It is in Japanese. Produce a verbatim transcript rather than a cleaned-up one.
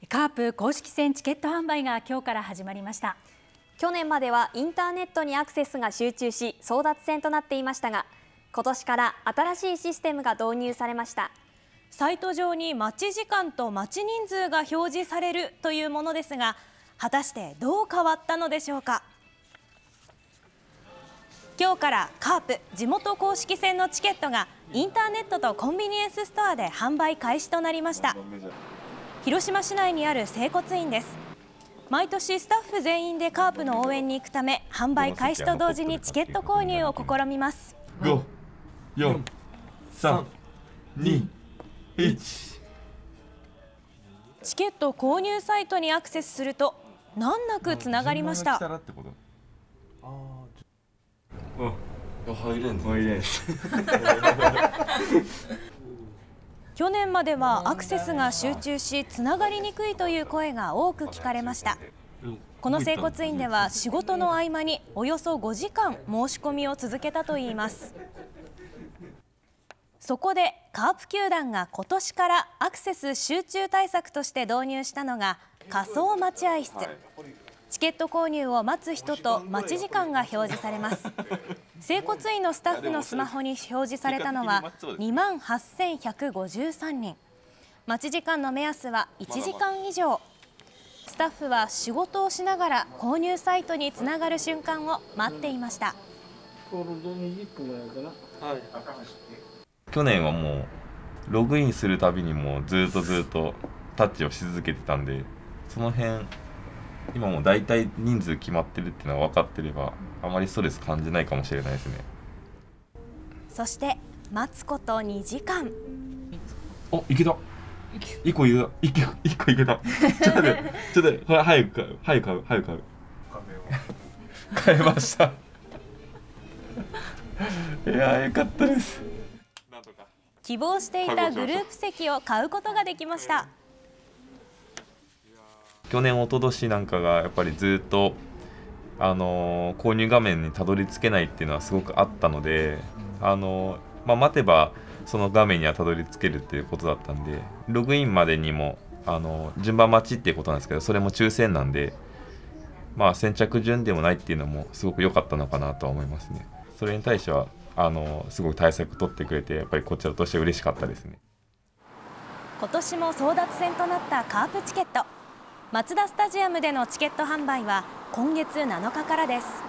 カープ公式戦チケット販売が今日から始まりました。 去年まではインターネットにアクセスが集中し争奪戦となっていましたが、今年から新しいシステムが導入されました。 サイト上に待ち時間と待ち人数が表示されるというものですが、果たしてどう変わったのでしょうか。今日からカープ地元公式戦のチケットがインターネットとコンビニエンスストアで販売開始となりました。広島市内にある整骨院です。毎年スタッフ全員でカープの応援に行くため、販売開始と同時にチケット購入を試みます。 ご、よん、さん、に、いち。 チケット購入サイトにアクセスすると難なくつながりました。 入れん入れん去年まではアクセスが集中しつながりにくいという声が多く聞かれました。この整骨院では仕事の合間におよそごじかん申し込みを続けたといいます。そこでカープ球団が今年からアクセス集中対策として導入したのが仮想待合室。チケット購入を待つ人と待ち時間が表示されます。整骨院のスタッフのスマホに表示されたのはにまんはっせんひゃくごじゅうさんにん。待ち時間の目安はいちじかん以上。スタッフは仕事をしながら購入サイトにつながる瞬間を待っていました。 去年はもうログインするたびにもうずっとずっとタッチをし続けてたんで、その辺今もう大体人数決まってるっていうのは分かってればあまりストレス感じないかもしれないですね。 そして待つことにじかん。 お、いけた。一個いけた。一個一個いけた。ちょっと待って、ちょっと待って、これ早く買う、早く買う、早く買う。買いました。いやー、よかったです。 希望していたグループ席を買うことができました。 去年、一昨年なんかがやっぱりずっとあのー、購入画面にたどり着けないっていうのはすごくあったので、あのーまあ、待てばその画面にはたどり着けるっていうことだったんで、ログインまでにも、あのー、順番待ちっていうことなんですけど、それも抽選なんで、まあ、先着順でもないっていうのもすごく良かったのかなとは思いますね。それに対してはあのー、すごく対策取ってくれて、やっぱりこちらとして嬉しかったですね。 今年も争奪戦となったカープチケット。マツダスタジアムでのチケット販売は今月なのかからです。